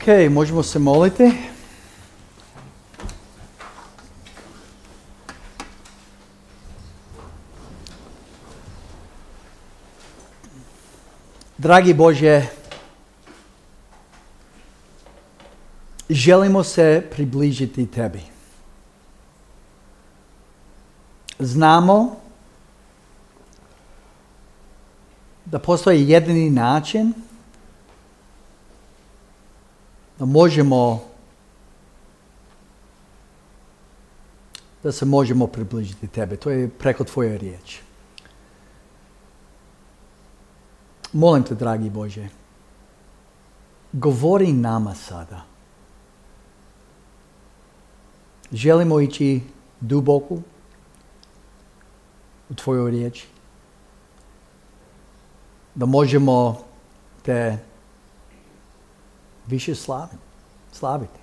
Ok, možemo se moliti. Dragi Bože, želimo se približiti Tebi. Znamo da postoji jedini način da se možemo približiti Tebe. To je preko Tvoje riječi. Molim Te, dragi Bože, govori nama sada. Želimo ići duboko u Tvojoj riječi. Da možemo Te više slaviti.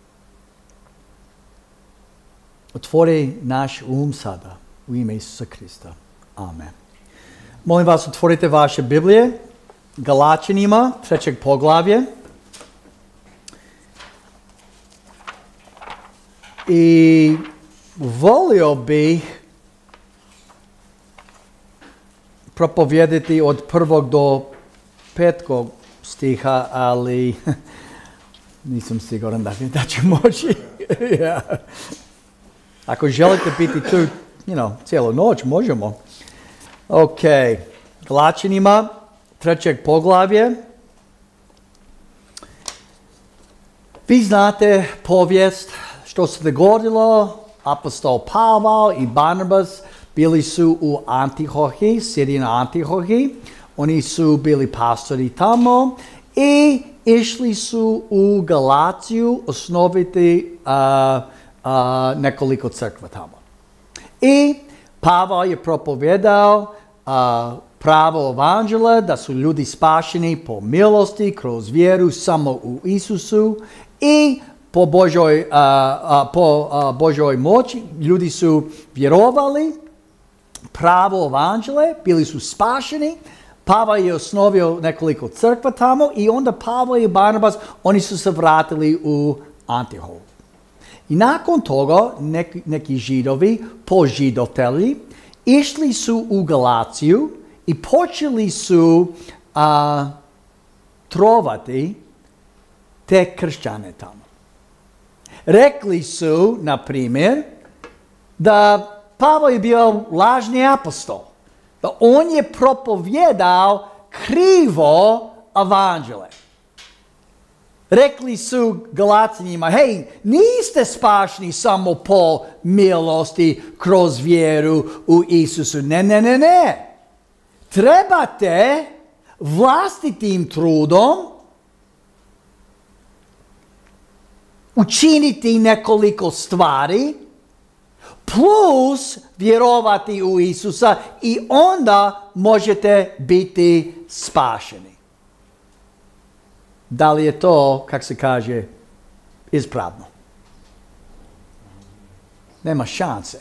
Otvori naš sada u ime Isusa Krista. Amen. Molim vas, otvorite vaše Biblije, Galačanima, 3. poglavlje. I volio bih propovijedati od 1. do 5. stiha, ali nisam siguran da ću moći. Yeah. Ako želite biti tu, cijelu noć, možemo. Ok, Galačanima, 3. poglavlje. Vi znate povijest što se dogodilo. Apostol Pavao i Barnabas bili su u Antihohiji, Siriji na Antihohiji. Oni su bili pastori tamo i išli su u Galaciju osnoviti nekoliko crkva tamo. I Pavao je propovijedao pravo evanđela, da su ljudi spašeni po milosti, kroz vjeru samo u Isusu i po Božoj moći ljudi su vjerovali pravo evanđele, bili su spašeni. Pavao je osnovio nekoliko crkva tamo i onda Pavao i Barnabas, oni su se vratili u Antihohu. I nakon toga neki židovi, požidovitelji, išli su u Galaciju i počeli su trovati te kršćane tamo. Rekli su, na primjer, da Pavao je bio lažni apostol. Da on je propovijedao krivo evanđele. Rekli su Galačanima, hej, niste spašni samo po milosti kroz vjeru u Isusu. Ne. Trebate vlastitim trudom učiniti nekoliko stvari plus vjerovati u Isusa i onda možete biti spašeni. Da li je to, kako se kaže, ispravno? Nema šanse.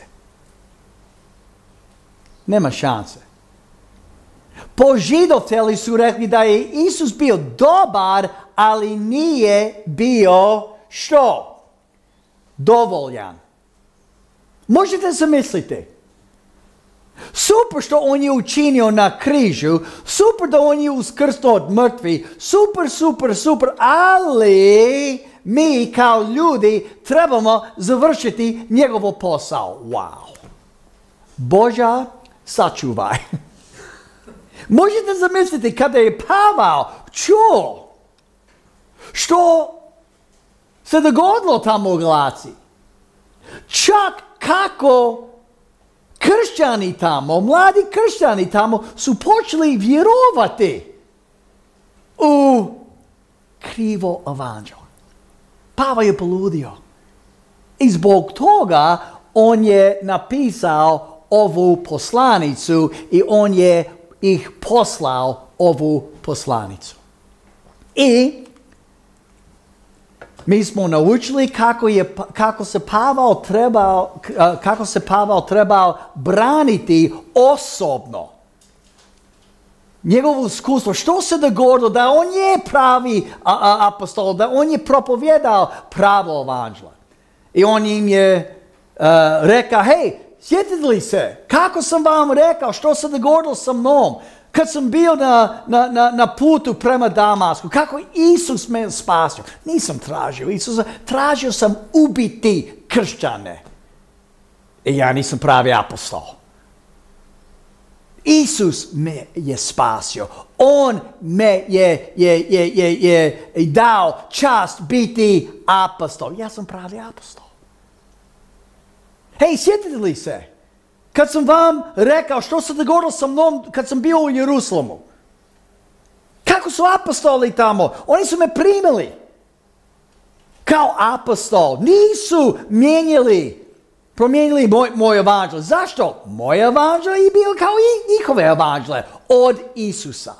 Požidovitelji su rekli da je Isus bio dobar, ali nije bio što? Dovoljan. Možete zamisliti. Super što on je učinio na križu, super da on je uskrsnuo od mrtvih, super, ali mi kao ljudi trebamo završiti njegov posao. Wow. Boža, sačuvaj. Možete zamisliti kada je Pavao čuo što se dogodilo tamo u Galaciji. Čak kako kršćani tamo, mladi kršćani tamo su počeli vjerovati u krivo evanđelje. Pavao je poludio. I zbog toga on je napisao ovu poslanicu i on je ih poslao ovu poslanicu. I mi smo naučili kako se Pavao trebao braniti osobno. njegovo iskustvo, što se dogodilo, da on je pravi apostol, da on je propovjedao pravo evanđelje. I on im je rekao, hej, sjetite li se, kako sam vam rekao, što se dogodilo sa mnom, kad sam bio na putu prema Damasku, kako Isus me spasio. Nisam tražio Isusa, tražio sam ubiti kršćane. I ja nisam pravi apostol. Isus me je spasio. On me je dao čast biti apostol. Ja sam pravi apostol. Hej, sjetite li se? Kad sam vam rekao što se dogodilo sa mnom kad sam bio u Jerusalemu. Kako su apostoli tamo? Oni su me primili kao apostol. Nisu promijenili moj evanđelje. Zašto? Moje evanđelje je bilo kao i njihove evanđelje od Isusa.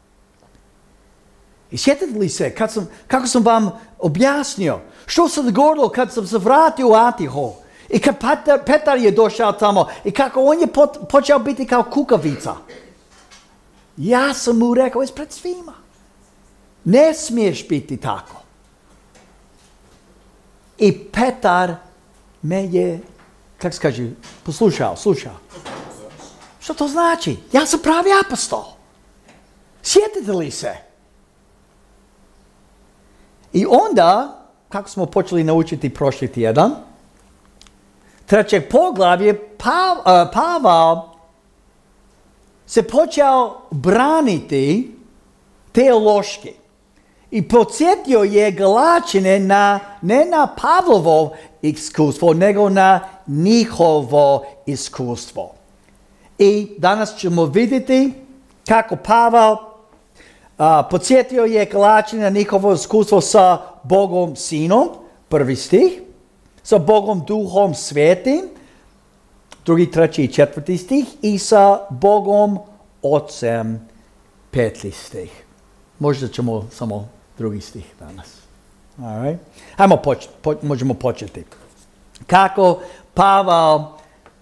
I sjetite li se kako sam vam objasnio što se dogodilo kad sam se vratio u Antioh i kad Petar je došao tamo i kako on je počeo biti kao kukavica. Ja sam mu rekao ispred svima. Ne smiješ biti tako. I Petar me je, kako se kaže, slušao. Što to znači? Ja sam pravi apostol. Sjetite li se? I onda, kako smo počeli naučiti prošli tjedan, 3. poglavlje, Pavao se počeo braniti teološki. I podsjetio je Galačane ne na Pavlovo iskustvo, nego na njihovo iskustvo. I danas ćemo vidjeti kako Pavao podsjetio je Galačane na njihovo iskustvo sa Bogom Sinom, 1. stih, sa Bogom Duhom Svetim, 2., 3. i 4. stih, i sa Bogom Otcem, 5. stih. Možda ćemo samo 2. stih danas. All right. Možemo početi. Kako Pavao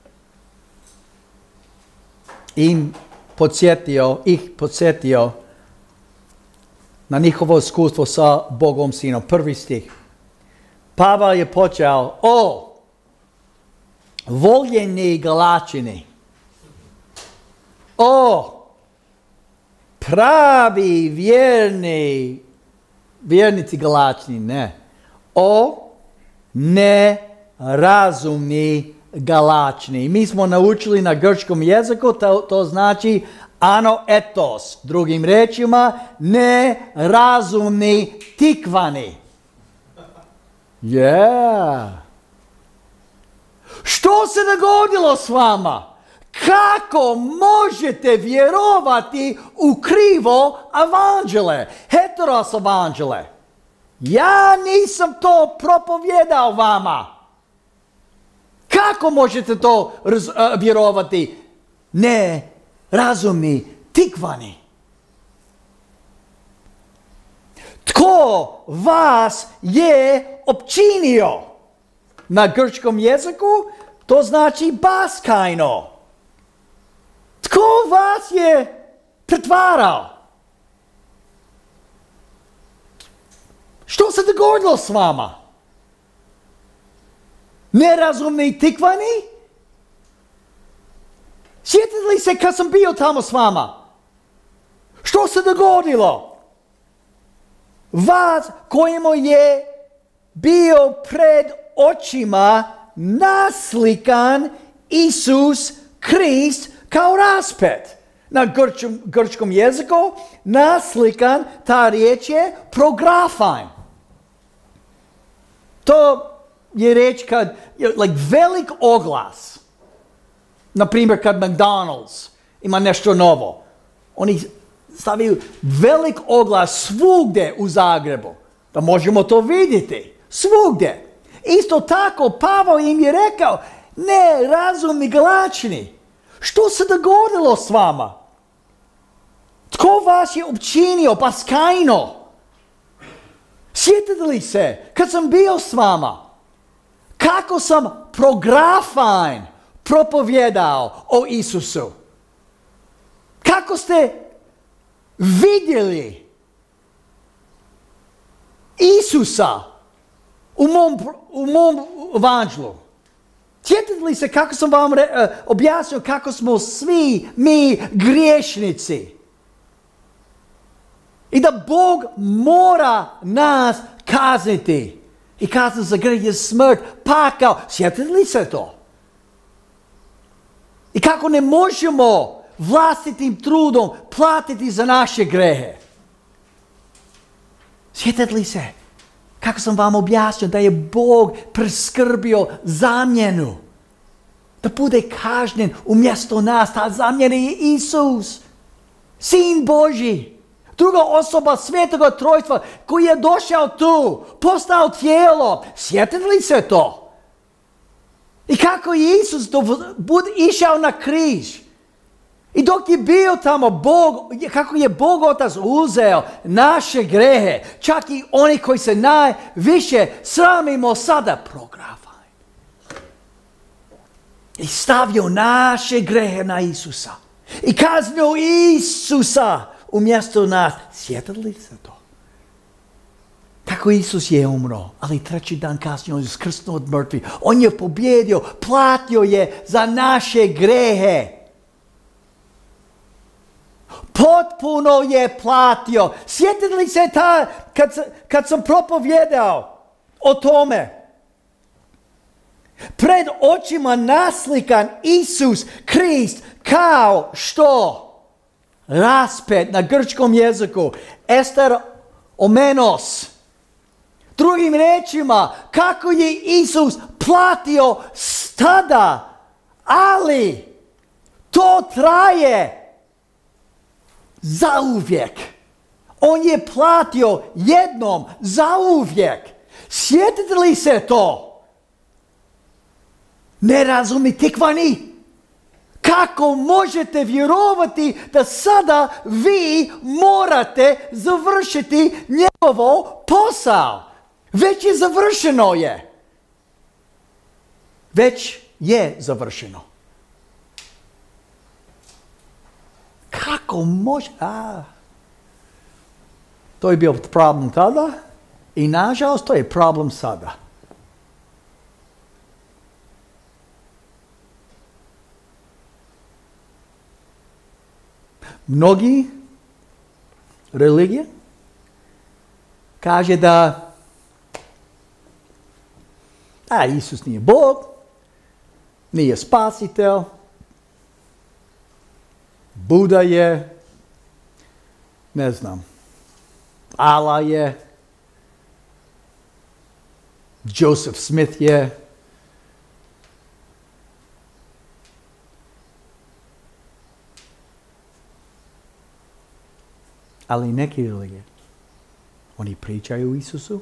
ih podsjetio na njihovo iskustvo sa Bogom Sinom. 1. stih. Pavao je počeo, voljeni Galačani, pravi vjernici Galačani, ne. Nerazumni Galačani. Mi smo naučili na grčkom jeziku, to znači anoetos. Drugim rečima, nerazumni tikvani. Što se dogodilo s vama? Kako možete vjerovati u krivo evanđelje, heteros evanđelje? Ja nisam to propovjedao vama. Kako možete to vjerovati? Ne, razumni, tikvani. Tko vas je opčinio? Na grčkom jeziku to znači baskajno. Tko vas je pretvarao? Što se dogodilo s vama? Nerazumni tikvani? Sjetite li se kad sam bio tamo s vama? Što se dogodilo? Vas kojemu je bio pred očima naslikan Isus Krist kao raspet. Na grčkom jeziku naslikan, ta riječ je prografan. To je riječ kad, velik oglas. Na primjer kad McDonald's ima nešto novo. Oni stavljaju velik oglas svugdje u Zagrebu. Da možemo to vidjeti. Svugdje. Isto tako Pavao im je rekao, nerazumni Galačani, što se dogodilo s vama? Tko vas je opčinio baskajno? Sjetite li se kad sam bio s vama? Kako sam prografan propovjedao o Isusu? Kako ste vidjeli Isusa u mom evanđelu. Sjetite li se kako sam vam objasnio kako smo svi mi griješnici? I da Bog mora nas kazniti. I kazna za grijeh je smrt, pakao. Sjetite li se to? I kako ne možemo vlastitim trudom platiti za naše grehe. Sjetite li se kako sam vam objasnio da je Bog priskrbio zamjenu. Da bude kažnjen umjesto nas. Ta zamjena je Isus, Sin Božji. Druga osoba Svetoga Trojstva koji je došao tu, postao tijelo. Sjetite li se to? I kako je Isus išao na križ. I dok je bio tamo, kako je Bog Otac uzeo naše grehe, čak i oni koji se najviše sramimo sada progravaj. I stavio naše grehe na Isusa. I kaznio Isusa umjesto nas. Sjetili li se to? Kako Isus je umro, ali treći dan kasnije on je skrsnuo od mrtvih. On je pobjedio, platio je za naše grehe. Potpuno je platio. Sjetite li se kad sam propovjedao o tome? Pred očima naslikan Isus Krist kao što? Raspet na grčkom jeziku. Ester omenos. Drugim rečima, kako je Isus platio tada, ali to traje zauvijek. On je platio jednom zauvijek. Sjetite li se to? Ne razumi tikvani. Kako možete vjerovati da sada vi morate završiti njegovo posao? Već je završeno je. Već je završeno. Kako može? To je bio problem tada i nažalost to je problem sada. Mnogi religije kaže da Isus nije Bog, nije spasitelj, Buda je, ne znam, Allah je, Joseph Smith je, ali neki religije, oni pričaju o Isusu,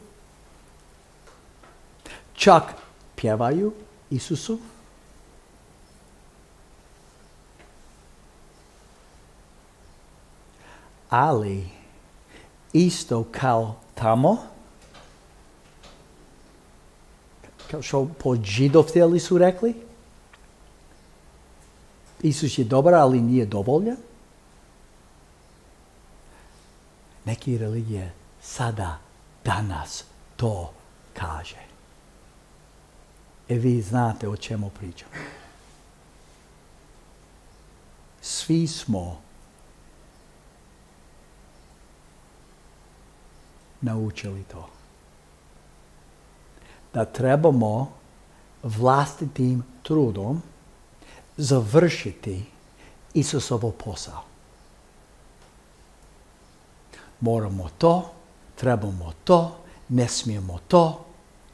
čak pjevaju Isusu, ali isto kao tamo, kao što požidovteli su rekli, Isus je dobar, ali nije dovoljan. Neki religije sada, danas to kaže. Vi znate o čemu pričam. Svi smo naučili to. Da trebamo vlastitim trudom završiti Isusovo posao. Moramo to, trebamo to, ne smijemo to.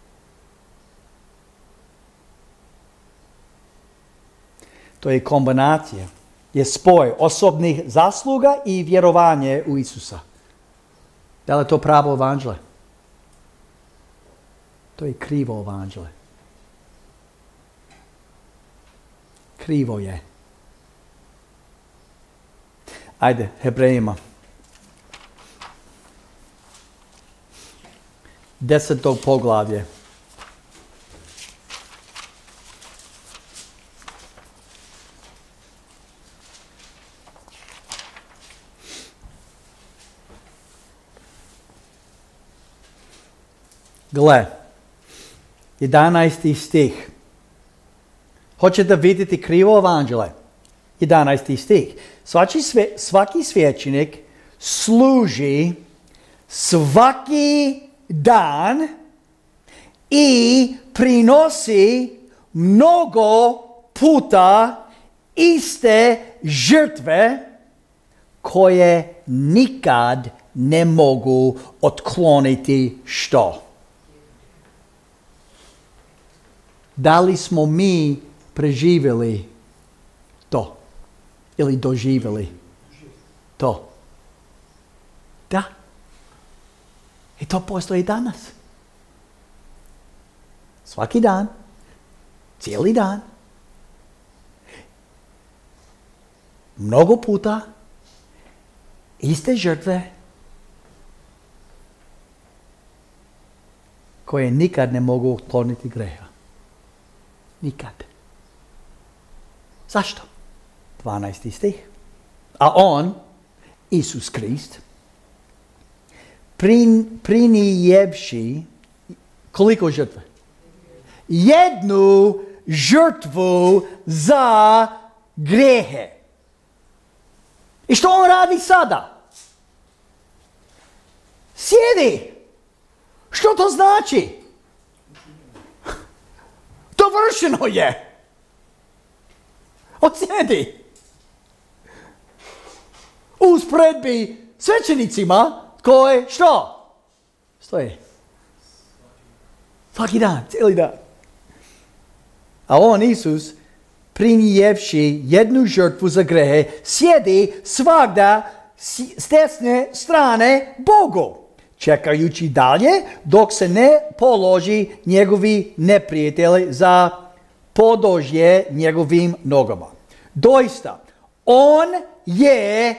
To je kombinacija, je spoj osobnih zasluga i vjerovanje u Isusa. Da li je to pravo evanđelje? To je krivo evanđelje. Krivo je. Ajde, Hebrejima. 10. poglavlje. Gle, 11. stih. Hoćete vidjeti krivo evanđelje? 11. stih. Svaki svećenik služi svaki dan i prinosi mnogo puta iste žrtve koje nikad ne mogu otkloniti što? Da li smo mi preživjeli to? Ili doživjeli to? Da. I to postoji danas. Svaki dan. Cijeli dan. Mnogo puta. Iste žrtve. Koje nikad ne mogu otkloniti greha. Nikad. Zašto? 12. stih. A on, Isus Krist, prinijevši koliko žrtve? Jednu žrtvu za grehe. I što on radi sada? Sjedi. Što to znači? Dovršeno je. Odsjedi. Usporedbi svećenicima koje što? Stoje. Svaki dan, cijeli dan. A on, Isus, prinijevši jednu žrtvu za grehe, sjedi svagda s desne strane Bogu, čekajući dalje dok se ne položi njegovi neprijatelji za podožje njegovim nogama. Doista, on je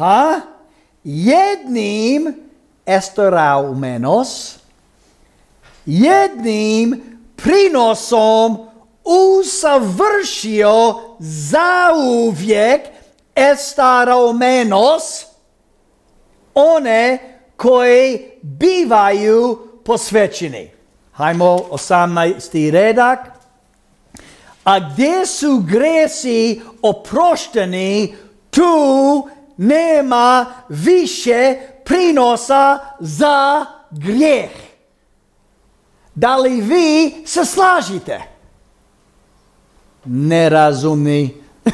jednim esteraumenos, jednim prinosom usavršio zauvijek esteraumenos one koji bivaju posvećeni. Hajmo 18. redak. A gdje su gresi oprošteni, tu nema više prinosa za grijeh. Da li vi se slažete? Nerazumni.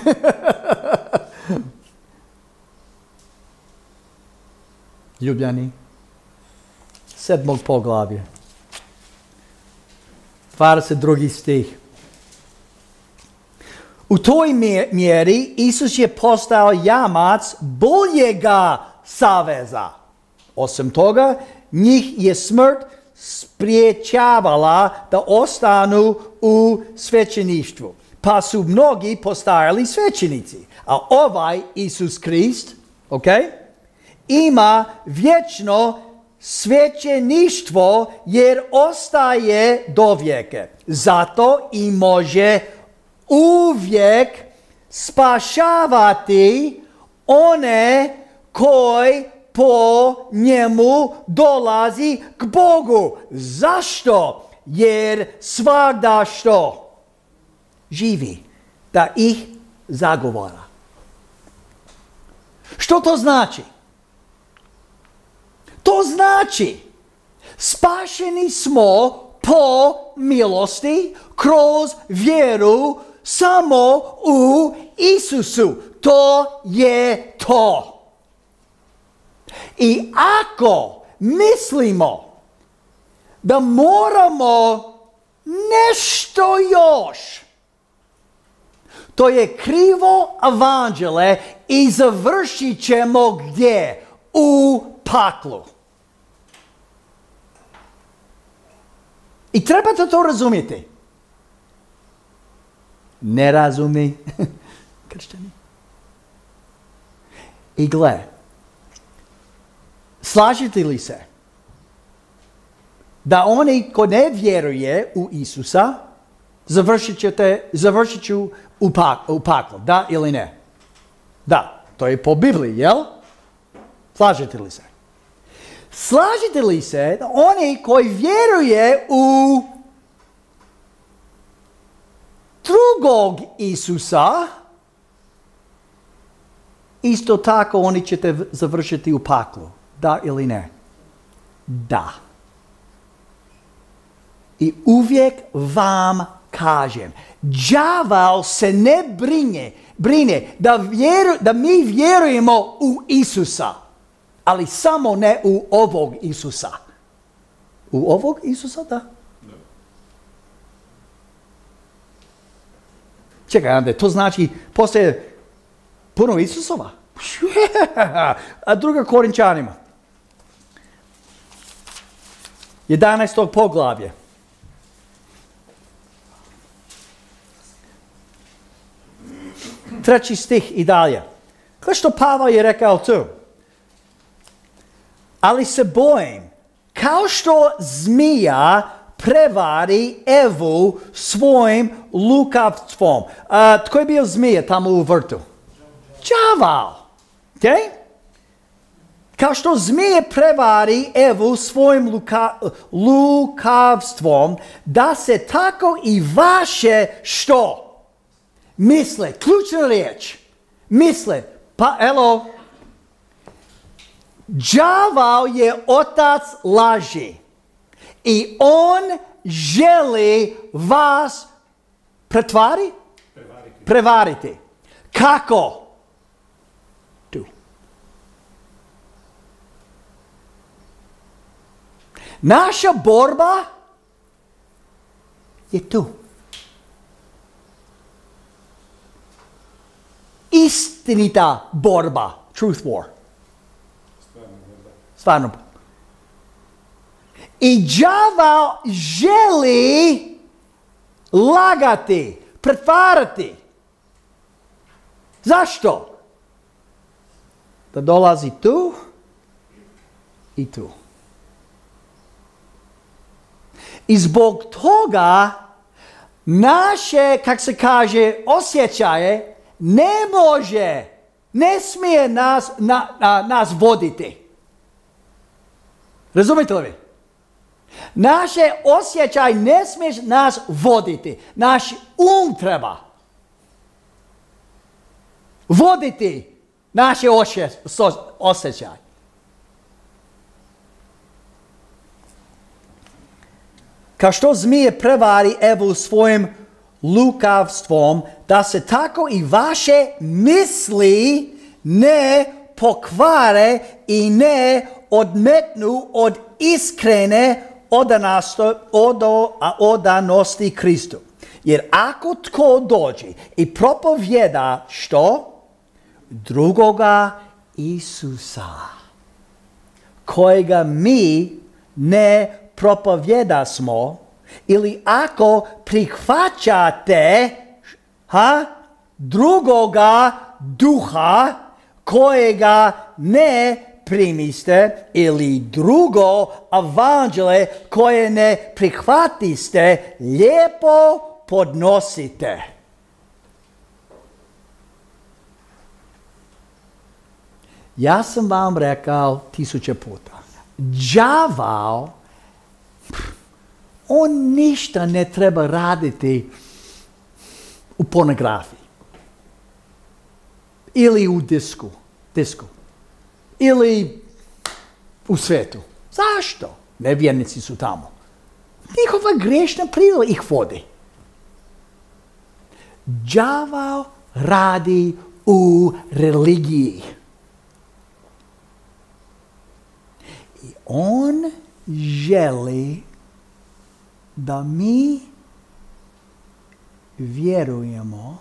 Ljubljani. 7. poglavlje. 22. stih. U toj mjeri Isus je postao jamac boljega saveza. Osim toga, njih je smrt spriječavala da ostanu u svećeništvu. Pa su mnogi postajali svećenici. A ovaj Isus Krist, ima vječno svećeništvo jer ostaje do vijeke. Zato i može uvijek spašavati one koji po njemu dolazi k Bogu. Zašto? Jer svagda što? Živi. Da ih zagovara. Što to znači? To znači spašeni smo po milosti kroz vjeru samo u Isusu. To je to. I ako mislimo da moramo nešto još, to je krivo evanđelje i završit ćemo gdje? U paklu. I trebate to razumjeti. Nerazumni kršćani. I gle, slažete li se da oni ko ne vjeruje u Isusa završit ću u paklu, da ili ne? Da, to je po Bibliji, jel? Slažete li se? Slažete li se da oni koji vjeruje u drugog Isusa, isto tako oni ćete završiti u paklu? Da ili ne? Da. I uvijek vam kažem, đavao se ne brine da mi vjerujemo u Isusa, ali samo ne u ovog Isusa. U ovog Isusa, da? Čekaj, Ande, to znači postoje puno Isusova? A druga Korinčanima. 11. poglavlje. 3. stih i dalje. Kao što Pavel je rekao tu. Ali se bojim, kao što zmija prevari Evu svojim lukavstvom. Tko je bio zmija tamo u vrtu? Đavao. Okay? Kao što zmije prevari Evu svojim lukavstvom, da se tako i vaše što? Misle, ključna riječ. Misle, pa elo, đavao je otac laži i on želi vas prevariti. Kako? Tu. Naša borba je tu. Istinita borba. Truth war. Stvarno. I đavao želi lagati, pretvarati. Zašto? Da dolazi tu i tu. I zbog toga naše, kak se kaže, osjećaje ne smije nas voditi. Razumite li vi? Naše osjećaj ne smije nas voditi. Naš treba voditi naše osjećaj. Kao što zmije prevari Evu svojim lukavstvom, da se tako i vaše misli ne pokvare i ne odmetnu od iskrene odanosti Kristu. Jer ako tko dođe i propovjeda što? Drugoga Isusa, kojega mi ne propovjedasmo, ili ako prihvaćate drugoga duha kojega ne primiste, ili drugo evanđelje koje ne prihvatiste, lijepo podnosite. Ja sam vam rekao 1000 puta. Đavao, on ništa ne treba raditi u pornografiji. Ili u disku. Ili u svetu. Zašto? Nevjernici su tamo. Njihova grešna priroda ih vodi. Đavao radi u religiji. I on želi da mi vjerujemo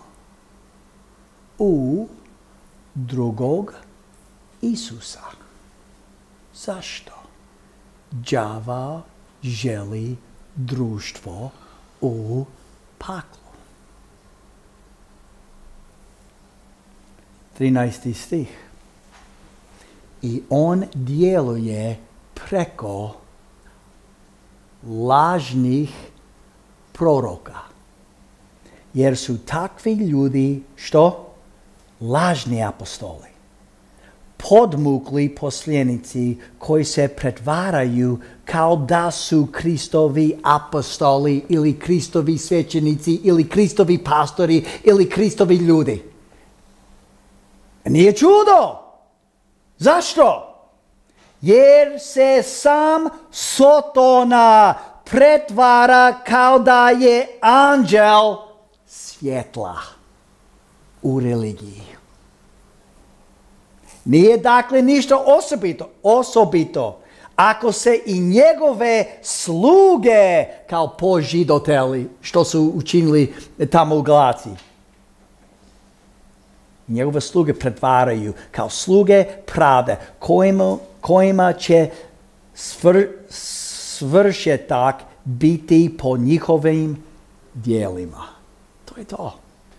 u drugog Isusa. Zašto? Đavao želi društvo u paklu. 13. stih. I on djeluje preko lažnih proroka. Jer su takvi ljudi, što? Lažni apostoli. podmukli poslanici koji se pretvaraju kao da su Kristovi apostoli ili Kristovi svećenici ili Kristovi pastori ili Kristovi ljudi. Nije čudo. Zašto? Jer se sam Sotona pretvara kao da je anđel svjetla u religiji. Nije dakle ništa osobito ako se i njegove sluge kao požidoteli, što su učinili tamo u Galaciji. Njegove sluge pretvaraju kao sluge pravde kojima će svršetak biti po njihovim djelima. To je to.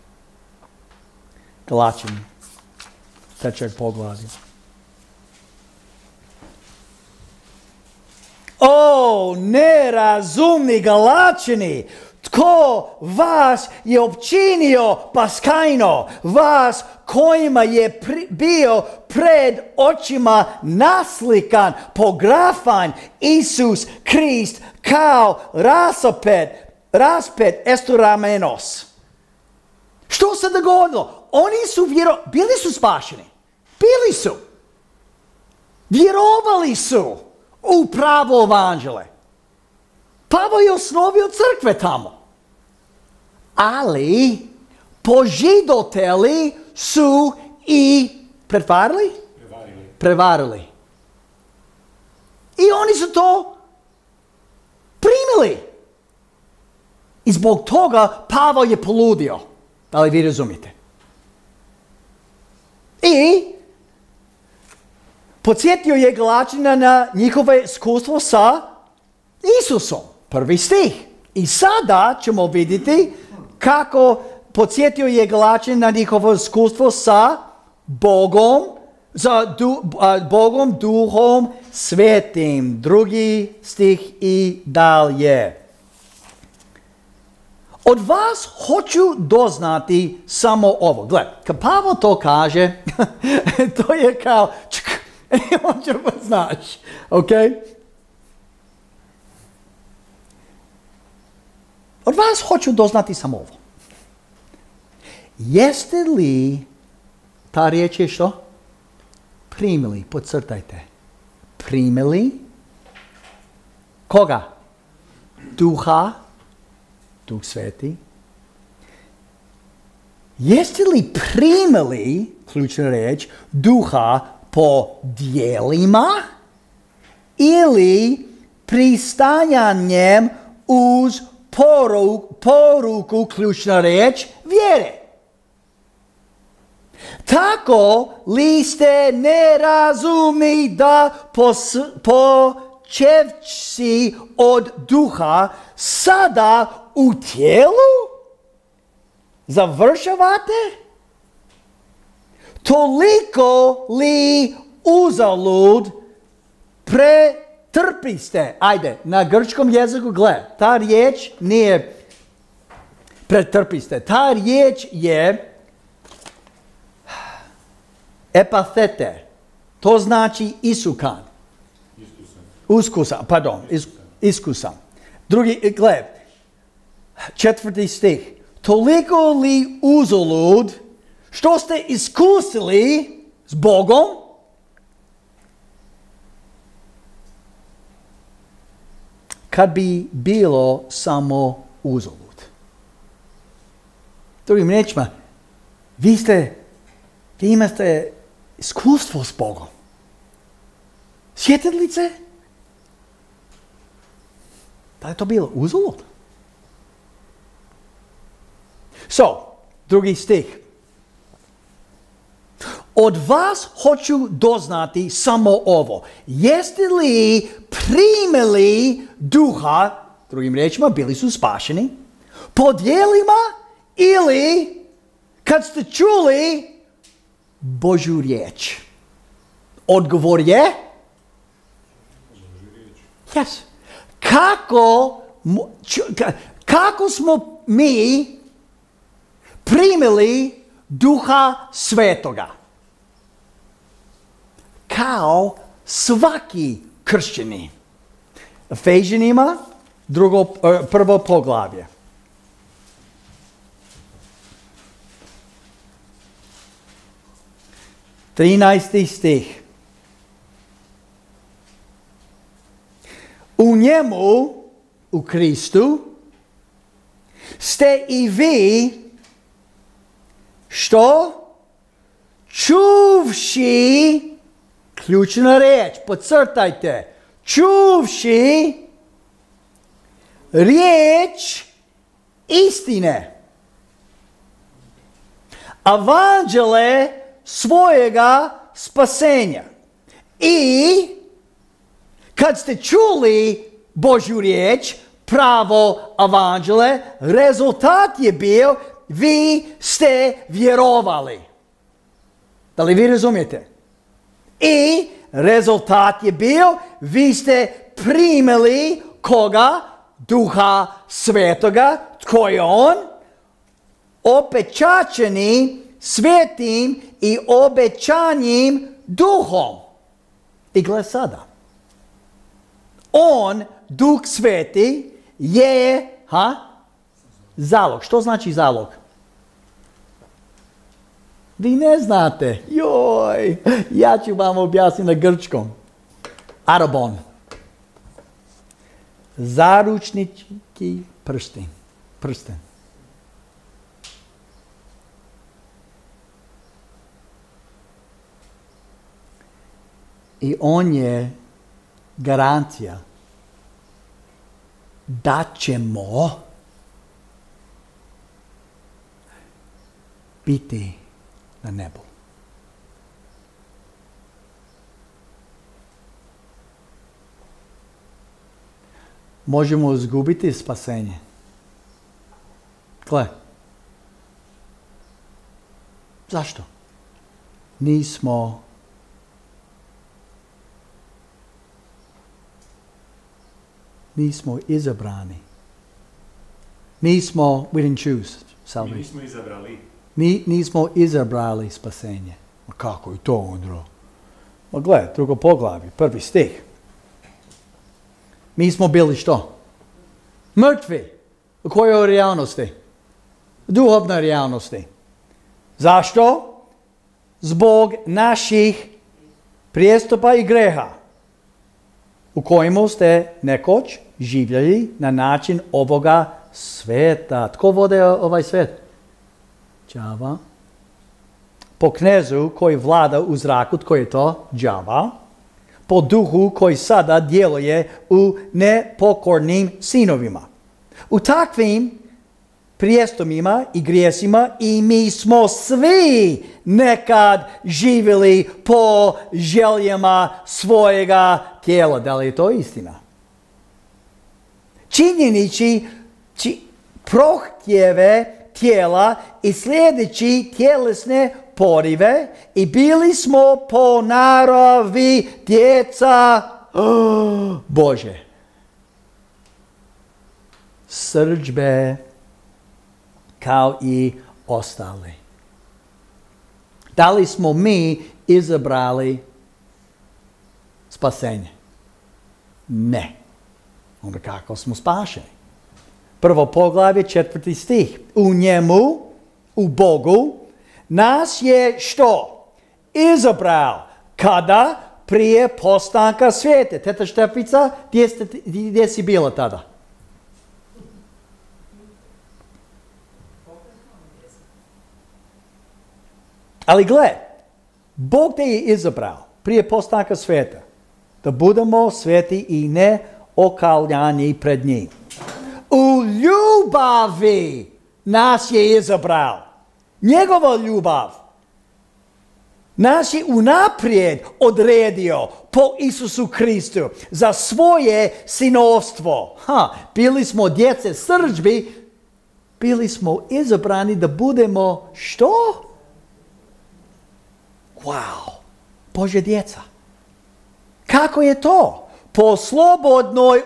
Galačani, 3. poglavlje. O, nerazumni Galačani, tko vas je opčinio paskajno, vas kojima je bio pred očima naslikan, pografan Isus Krist kao raspet esturamenos. Što se dogodilo? Oni su bili su spašeni. Bili su. Vjerovali su u pravo evanđelje. Pavao je osnovio crkve tamo. Ali požidoteli su i prevarili. I oni su to primili. I zbog toga Pavao je poludio. Da li vi razumijete? I podsjetio je Galačana na njihove iskustvo sa Isusom. 1. stih. I sada ćemo vidjeti kako podsjetio je Galačana na njihovo iskustvo sa Bogom, Bogom Duhom Svetim. 2. stih i dalje. Od vas hoću doznati samo ovo. Gle, kad Pavao to kaže, to je kao on će pa znaš. Ok? Od vas hoću doznati samo ovo. Jeste li, ta riječ je što? Primili, podcrtajte. Primili koga? Duha, Duh Sveti. Jeste li primili, ključna riječ, Duha po djelima ili pristajanjem uz poruku, ključna riječ, vjere? Tako li ste nerazumni da počevši od duha sada u tijelu završavate? Toliko li uzalud pretrpiste? Ajde, na grčkom jeziku, gle, ta riječ nije pretrpiste. Ta riječ je epathete. To znači isukan. Iskusan. Drugi, gle, 4. stih. Toliko li uzalud što ste iskusili s Bogom, kad bi bilo samo uzalud. Drugim riječima, vi imate iskustvo s Bogom. Sjetili se? Da je to bilo uzalud? Drugi stih. Od vas hoću doznati samo ovo. Jeste li primili duha, drugim riječima, bili su spašeni, po djelima ili kad ste čuli Božju riječ? Odgovor je? Yes. Kako smo mi primili Duha Svetoga? kao svaki kršćani. Efežanima, prvo poglavlje. 13. stih. U njemu, u Kristu, ste i vi, što? Čuvši, ključna riječ, podcrtajte, čuvši riječ istine. Evanđele svojega spasenja. I kad ste čuli Božju riječ, pravo evanđele, rezultat je bio vi ste vjerovali. Da li vi razumijete? I rezultat je bio vi ste primili koga? Duha Svetoga. Tko je on? Opečačeni svetim i obećanjem Duhom. I gle sada. On, Duh Sveti, je zalog. Što znači zalog? Vi ne znate. Joj, ja ću vam objasniti na grčkom. Arabon. Zaručnički prsten. I on je garancija da ćemo biti na nebu. Možemo izgubiti spasenje. Gle. Zašto? Nismo izabrani. We didn't choose salvation. Nismo izabrali. Nismo izabrali spasenje. Ma kako je to, Andro? Ma gle, drugo poglavlje, 1. stih. Mi smo bili što? Mrtvi. U kojoj realnosti? Duhovnoj realnosti. Zašto? Zbog naših prijestupa i greha, u kojemu ste nekoć živjeli na način ovoga sveta. Tko vode ovaj svet? Đava. Po knezu koji vlada u zraku, tko je to? Đava. Po duhu koji sada djeluje u nepokornim sinovima. U takvim prijestupima i grijesima i mi smo svi nekad živjeli po željama svojega tijela. Da li je to istina? Činjenici prohtjeve tijela i sljedeći tjelesne porive i bili smo po naravi djeca Bože. Srdžbe kao i ostali. Da li smo mi izabrali spasenje? Ne. Onda kako smo spašeni? Prvo poglavlje, 4. stih. U njemu, u Bogu, nas je što? Izabrao. Kada? Prije postanka svijeta. Teta Štefica, gdje si bila tada? Ali gle, Bog te je izabrao prije postanka svijeta da budemo sveti i neokaljani pred njim. U ljubavi nas je izabrao. Njegova ljubav nas je unaprijed odredio po Isusu Kristu za svoje sinovstvo. Bili smo djece srdžbi, bili smo izabrani da budemo što? Wow, Božja djeca. Kako je to? Po slobodnoj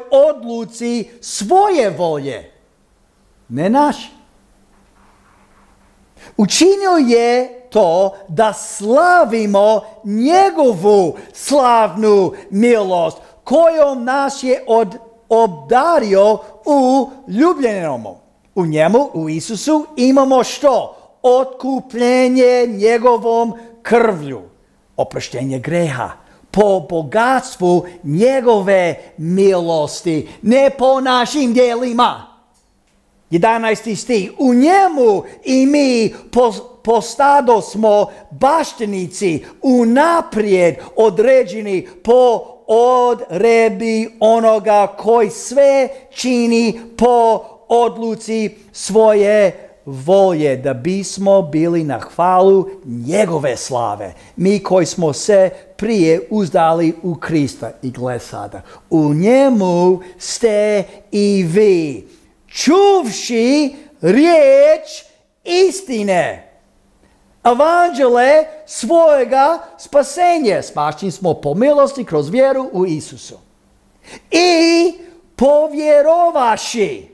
odluci svoje volje. Ne naši. Učinio je to da slavimo njegovu slavnu milost kojom nas je obdario u ljubljenom. U njemu, u Isusu, imamo što? Otkupljenje njegovom krvlju. Oproštenje greha. Po bogatstvu njegove milosti. Ne po našim djelima. 11. stih. U njemu i mi postado smo baštinici unaprijed određeni po odredbi onoga koji sve čini po odluci svoje volje, da bismo bili na hvalu njegove slave. Mi koji smo se prije uzdali u Krista. I gle sada, u njemu ste i vi, čuvši riječ istine, evanđele svojega spasenja. Spašeni smo po milosti kroz vjeru u Isusu. I povjerovaši,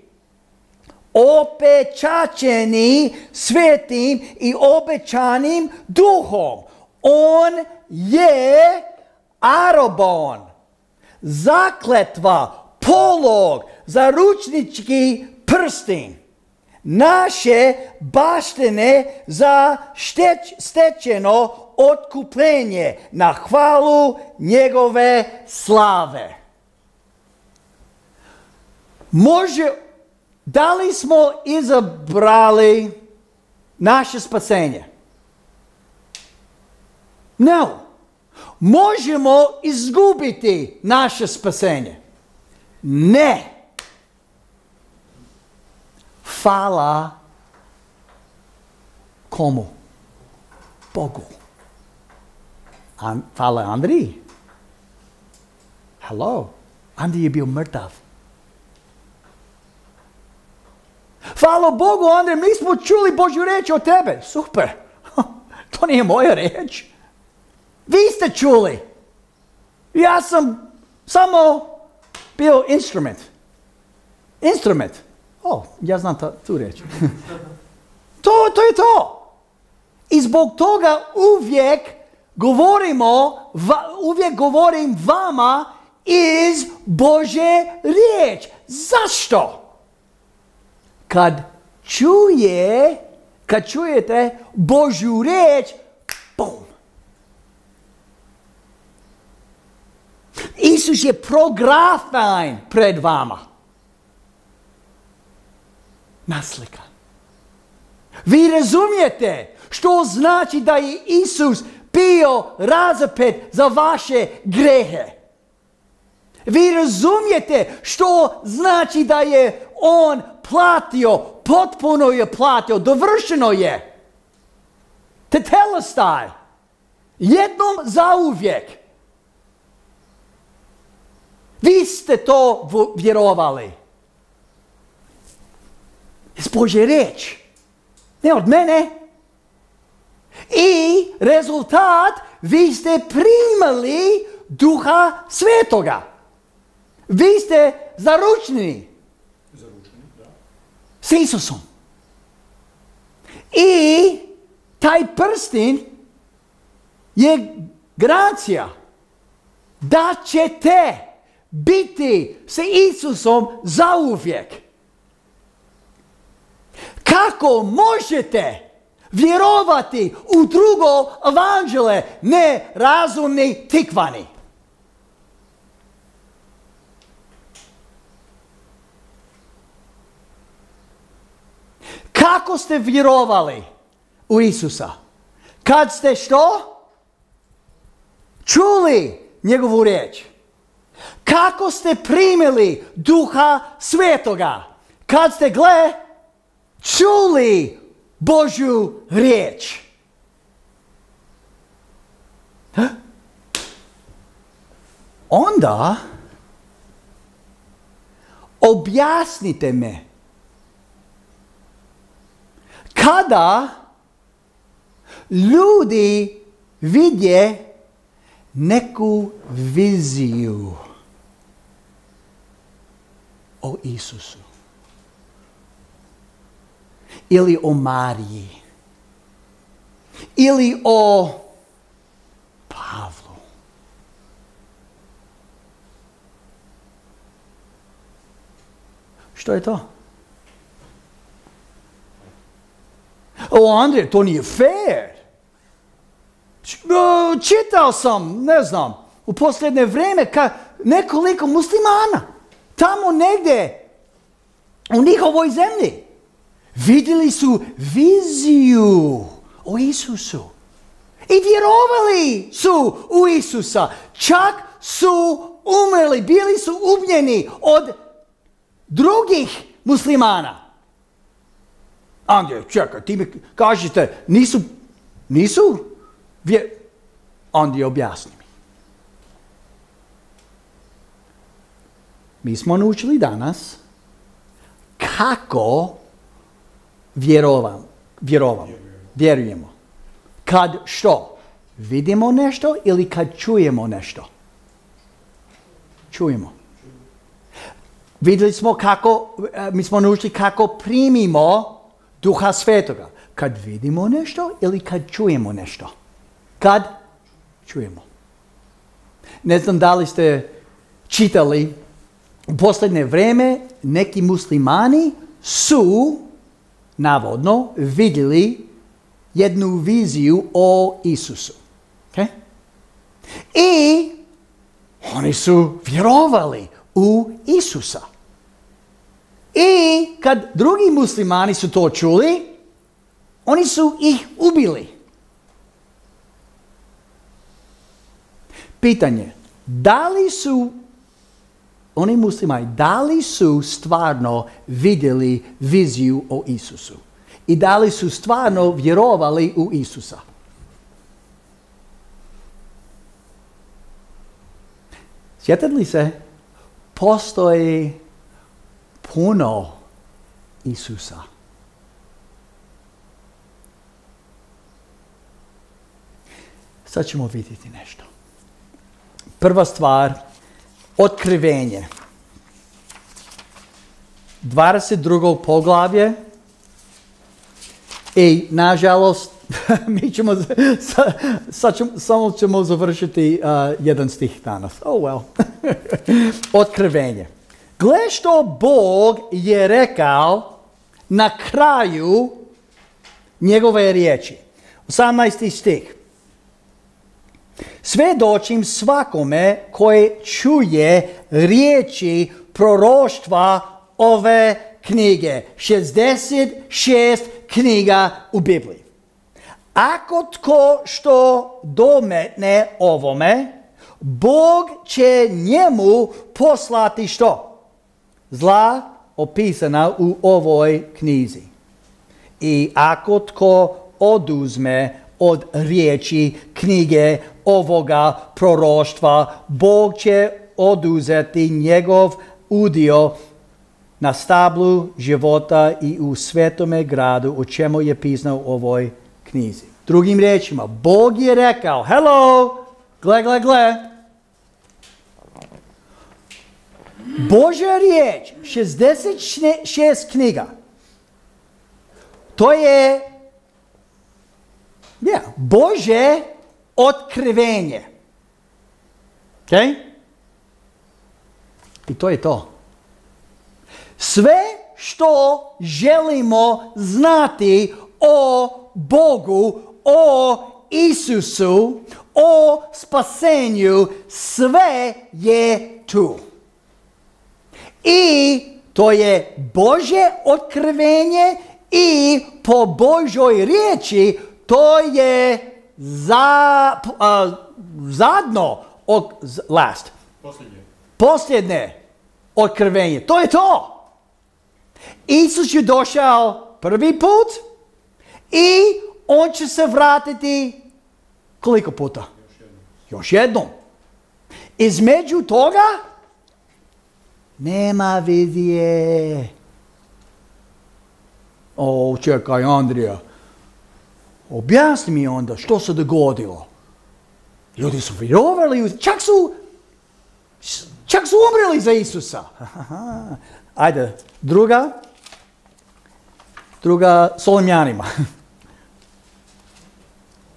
opečaćeni svetim i obećanim duhom. On je arobon, zakletva, polog, zaručnički prstin, naše baštine za stečeno otkupljenje na hvalu njegove slave. Da li smo izabrali naše spasenje? No. Možemo izgubiti naše spasenje? Ne. Hvala komu? Bogu. Hvala Andriji. Hello. Andrij je bio mrtav. Hvala Bogu, Andrej, mi smo čuli Božju riječ od tebe. Super. To nije moja riječ. Vi ste čuli. Ja sam samo bio instrument. Instrument. Ja znam tu riječ. To je to. I zbog toga uvijek govorim vama iz Božje riječ. Zašto? Kad čujete Božju riječ, bum. Isus je prografen pred vama. Naslika. Vi razumijete što znači da je Isus bio razapet za vaše grehe. Vi razumijete što znači da je on platio, potpuno je platio, dovršeno je. Tetelestai. Jednom zauvijek. Vi ste to vjerovali. Iz Božje riječ. Ne od mene. I rezultat, vi ste primali Duha Svetoga. Vi ste zaručeni. S Isusom. I taj prstin je garancija da ćete biti s Isusom zauvijek. Kako možete vjerovati u drugo evanđelje nerazumni tikvani? Kako ste vjerovali u Isusa? Kad ste što? Čuli njegovu riječ. Kako ste primili Duha Svetoga? Kad ste čuli Božju riječ. Onda objasnite me. Kada ljudi vidje neku viziju o Isusu ili o Mariji ili o Pavlu? Što je to? O, Andrije, to nije fair. Čitao sam, ne znam, u posljednje vrijeme nekoliko muslimana tamo negdje u njihovoj zemlji vidjeli su viziju o Isusu i vjerovali su u Isusa. Čak su umrli, bili su ubijeni od drugih muslimana. Andrije, čekaj, ti mi kažete, nisu? Andrije, objasni mi. Mi smo naučili danas kako vjerujemo. Kad što? Vidimo nešto ili kad čujemo nešto? Čujemo. Vidjeli smo mi smo naučili kako primimo Duha Svetoga. Kad vidimo nešto ili kad čujemo nešto? Kad čujemo. Ne znam da li ste čitali, u posljednje vrijeme neki muslimani su navodno vidjeli jednu viziju o Isusu. Okay? I oni su vjerovali u Isusa. I kad drugi muslimani su to čuli, oni su ih ubili. Pitanje, da li su oni muslimani, da li su stvarno vidjeli viziju o Isusu? I da li su stvarno vjerovali u Isusa? Sjetite li se, postoji puno Isusa. Sad ćemo vidjeti nešto. Prva stvar, otkrivenje. 22. poglavlje. I nažalost, mi ćemo, samo ćemo završiti jedan stih danas. Oh well. Otkrivenje. Gle što Bog je rekao na kraju njegove riječi. 18. stih. Svjedočim svakome koji čuje riječi proroštva ove knjige. 66 knjiga u Bibliji. Ako tko što dometne ovome, Bog će njemu poslati što? Zla opisana u ovoj knjizi. I ako tko oduzme od riječi knjige ovoga proroštva, Bog će oduzeti njegov udio na stablu života i u svetome gradu, o čemu je pisano u ovoj knjizi. Drugim riječima, Bog je rekao, hello, gle. Božja riječ, 66 knjiga. To je Božje otkrivenje. Okay? I to je to. Sve što želimo znati o Bogu, o Isusu, o spasenju, sve je tu. I to je Božje otkrivenje i po Božoj riječi to je posljednje otkrivenje. To je to. Isus je došao prvi put i on će se vratiti koliko puta? Još jednom. Između toga nema vizije. Čekaj, Andrija. Objasni mi onda što se dogodilo. Ljudi su vjerovali, čak su umreli za Isusa. Ajde, druga Solomljanima.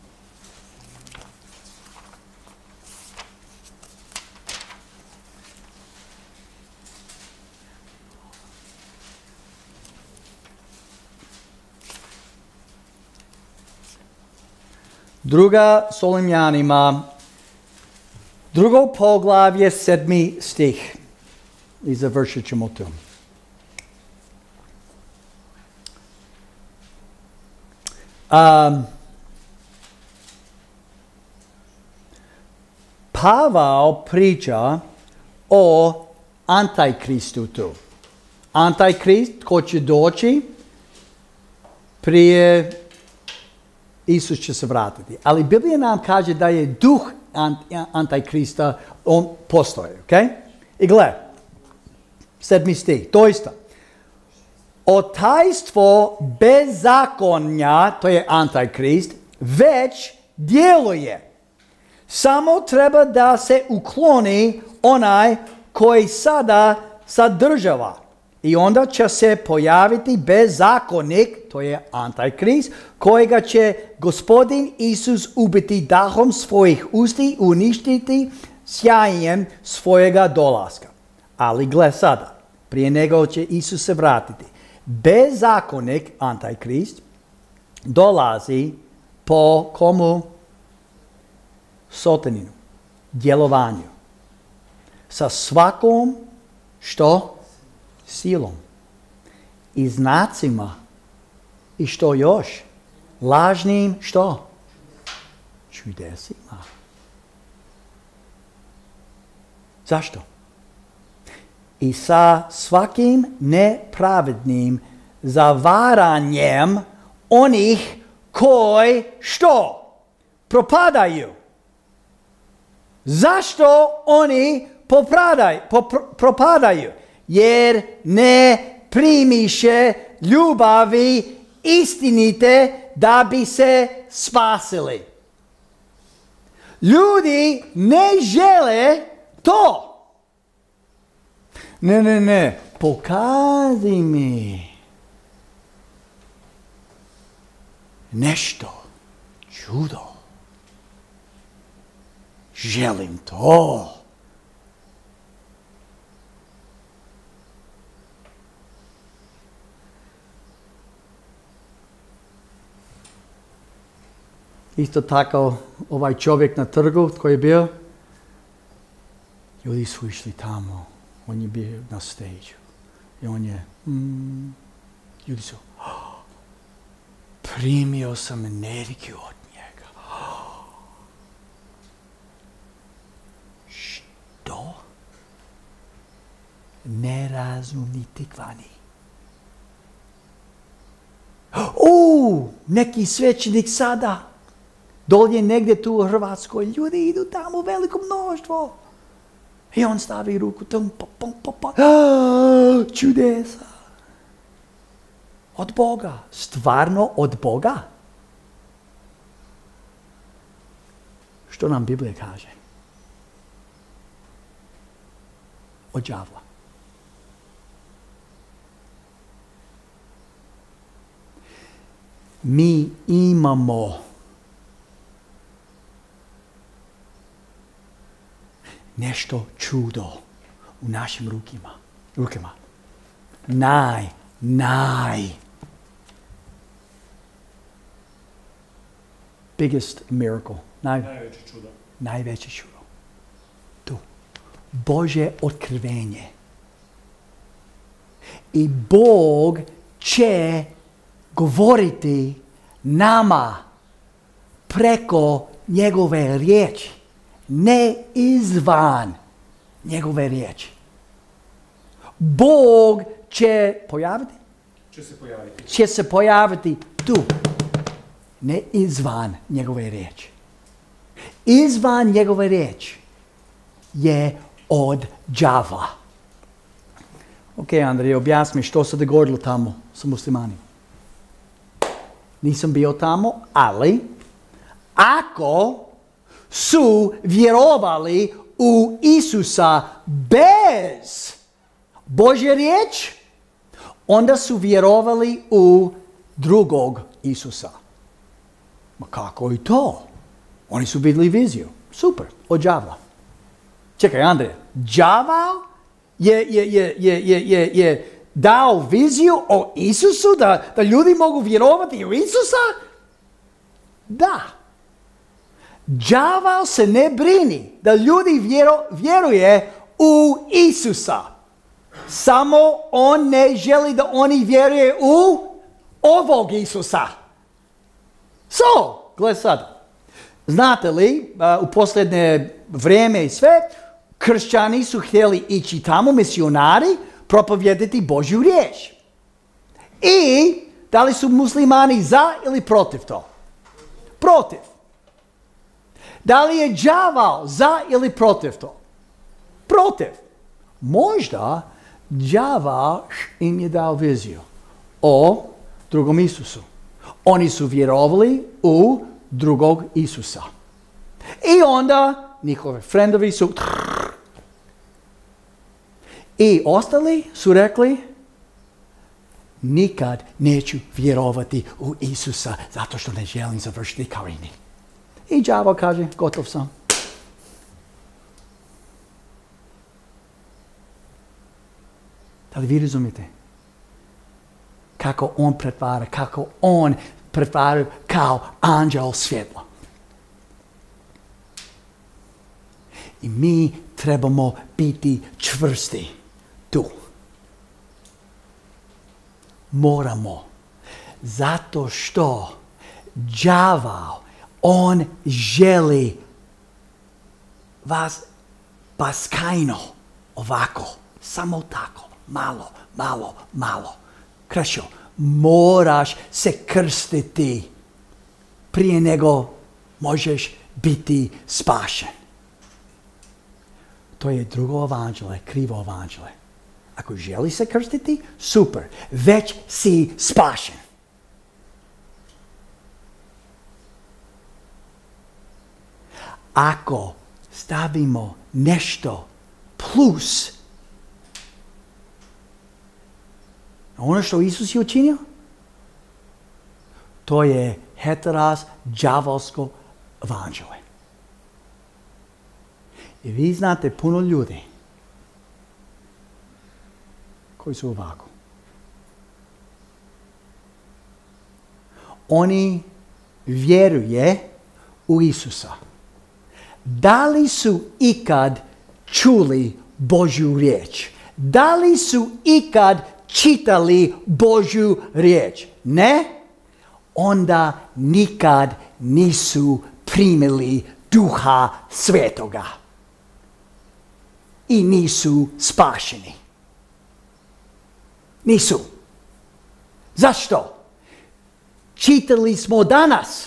Druga Solunjanima, 2. poglavlje, 7. stih. I završit ćemo to. Pavao priča o Antajkristu tu. Antajkrist ko će doći prije Isus će se vratiti. Ali Biblija nam kaže da je duh Antajkrista, on postoji. Okay? I gle, 7. stih, doista. Otajstvo bezakonja, to je Antajkrist, već djeluje. Samo treba da se ukloni onaj koji sada sadržava. I onda će se pojaviti bezakonnik, to je Antajkrist, kojega će Gospodin Isus ubiti dahom svojih usti i uništiti sjajem svojega dolaska. Ali gle sada, prije nego će Isus se vratiti. Bezakonnik, Antajkrist, dolazi po komu? Sotaninu, djelovanju. Sa svakom, što? Silom. I znacima. I što još? Lažnim, što? Čudesima. Zašto? I sa svakim nepravednim zavaranjem onih koji, što? Propadaju. Zašto oni propadaju? Jer ne primiše ljubavi istinite da bi se spasili. Ljudi ne žele to. Ne, pokaži mi nešto, čudo. Želim to. Isto tako ovaj čovjek na trgu koji je bio, ljudi su išli tamo, on je bio na stage. I on je, ljudi su, primio sam energiju od njega. Što? Nerazumni kvani. Neki svećenik sada. Dolje negdje tu u Hrvatskoj, ljudi idu tamo u veliko mnoštvo. I on stavi ruku tam, čudesa. Od Boga. Stvarno od Boga? Što nam Biblija kaže? Od đavla. Mi imamo nešto čudo u našim rukama. Biggest miracle. Najveće čudo. Tu. Božje otkrivenje. I Bog će govoriti nama preko njegove riječi. Ne izvan njegove riječi. Bog će pojaviti? Će se pojaviti tu. Ne izvan njegove riječi. Izvan njegove riječi je od đavla. Ok, Andrej, objasni mi što se dogodilo tamo sa muslimanima. Nisam bio tamo, ali ako su vjerovali u Isusa bez Božje riječ, onda su vjerovali u drugog Isusa. Ma kako i to? Oni su vidjeli viziju. Super, od đavla. Čekaj, Andrej, đaval je dao viziju o Isusu, da ljudi mogu vjerovati u Isusa? Da. đaval se ne brini da ljudi vjeruje u Isusa. Samo on ne želi da oni vjeruje u ovog Isusa. Gle sad. Znate li, u posljednje vrijeme i sve, kršćani su htjeli ići tamo, misionari, propovijedati Božju riječ. I da li su muslimani za ili protiv to? Protiv. Da li je đaval za ili protiv to? Protiv. Možda đaval im je dao viziju o drugom Isusu. Oni su vjerovali u drugog Isusa. I onda njihovi frendovi su... I ostali su rekli, nikad neću vjerovati u Isusa zato što ne želim završiti kao ini. I đavo kaže, gotov sam. Da li vi razumijete? Kako on pretvara kao anđel svjetlo. I mi trebamo biti čvrsti tu. Moramo. Zato što đavao, on želi vas baskajno ovako, samo tako, malo. Kršo, moraš se krstiti prije nego možeš biti spašen. To je drugo evanđelje, krivo evanđelje. Ako želi se krstiti, super, već si spašen. Ako stavimo nešto plus ono što Isus je učinio, to je heteras đavolsko evanđelje. I vi znate puno ljudi koji su ovako. Oni vjeruje u Isusa. Da li su ikad čuli Božju riječ? Da li su ikad čitali Božju riječ? Ne? Onda nikad nisu primili Duha Svetoga. I nisu spašeni. Nisu. Zašto? Čitali smo danas.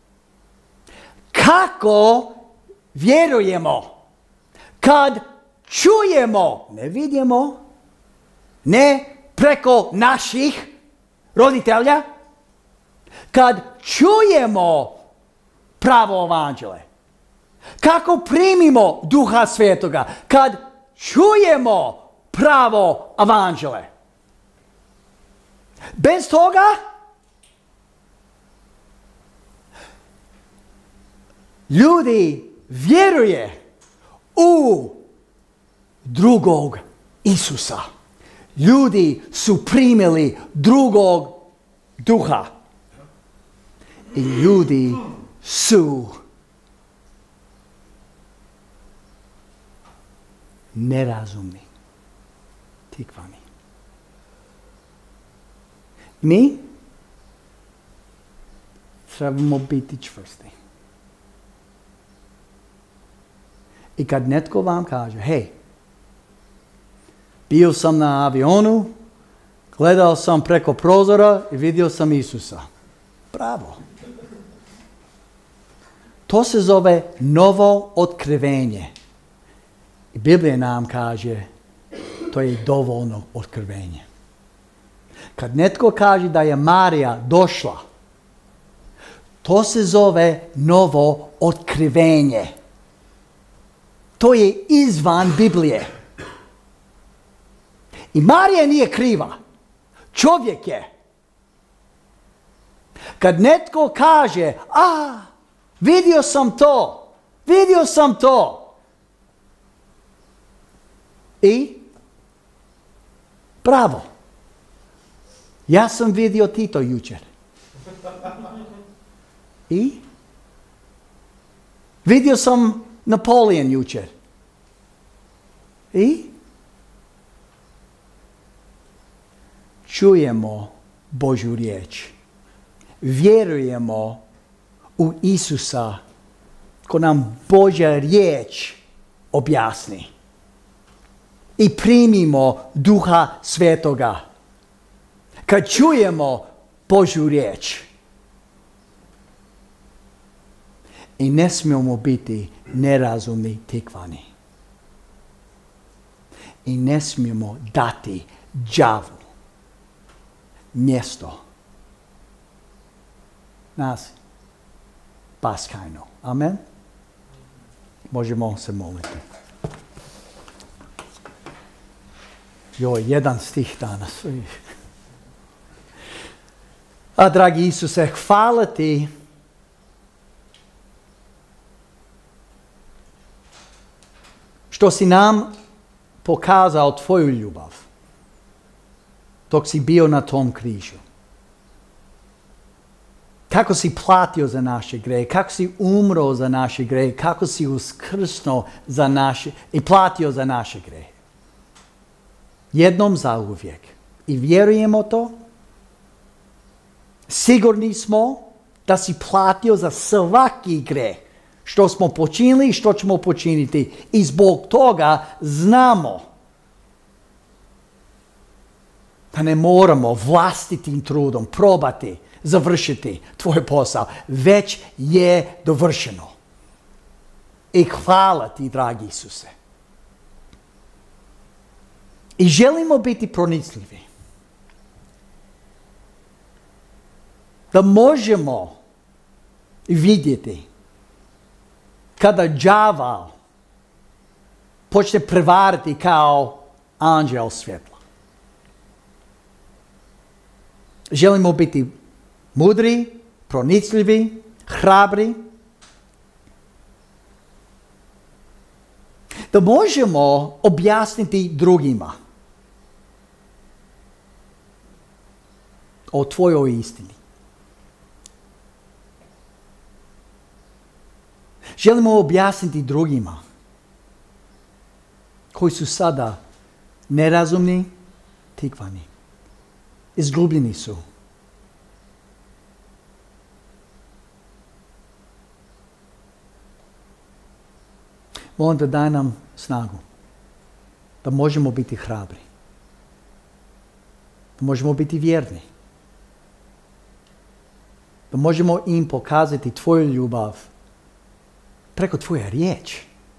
Kako vjerujemo? Kad čujemo, ne vidimo, ne preko naših roditelja, kad čujemo pravo evanđelje. Kako primimo Duha Svetoga? Kad čujemo pravo evanđelje. Bez toga ljudi vjeruje u drugog Isusa. Ljudi su primili drugog duha. I ljudi su nerazumni, tikvani. Mi trebamo biti čvrsti. I kad netko vam kaže, hej, bio sam na avionu, gledao sam preko prozora i vidio sam Isusa. Bravo. To se zove novo otkrivenje. I Biblija nam kaže, to je dovoljno otkrivenje. Kad netko kaže da je Marija došla, to se zove novo otkrivenje. To je izvan Biblije. I Marija nije kriva. Čovjek je. Kad netko kaže, vidio sam to. I bravo. Ja sam vidio Tito jučer. I Vidio sam Napoleon jučer. I? Čujemo Božju riječ. Vjerujemo u Isusa ko nam Božja riječ objasni. I primimo Duha Svetoga. Kad čujemo Božju riječ. I ne smijemo biti nerazumni, tikvani. I ne smijemo dati đavlu mjesto nas paskajno. Amen. Možemo se moliti. Jedan stih danas. A dragi Isuse, hvala ti što si nam pokazao tvoju ljubav dok si bio na tom križu. Kako si platio za naše grehe, kako si umro za naše grehe, kako si uskrsnuo za naše i platio za naše grehe. Jednom zauvijek. I vjerujemo to. Sigurni smo da si platio za svaki greh što smo počinili i što ćemo počiniti. I zbog toga znamo da ne moramo vlastitim trudom probati završiti tvoj posao. Već je dovršeno. I hvala ti, dragi Isuse. I želimo biti pronicljivi. Da možemo vidjeti kada đaval počne prevariti kao anđel svjetla. Želimo biti mudri, pronicljivi, hrabri. Da možemo objasniti drugima o tvojoj istini. Želimo objasniti drugima koji su sada nerazumni, tikvani. Izgubljeni su. Molim da daj nam snagu da možemo biti hrabri. Da možemo biti vjerni. Da možemo im pokazati tvoju ljubav preko tvoje riječi.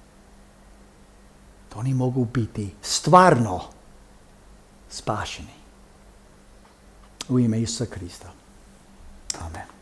Da oni mogu biti stvarno spašeni. U ime Isusa Krista. Amen.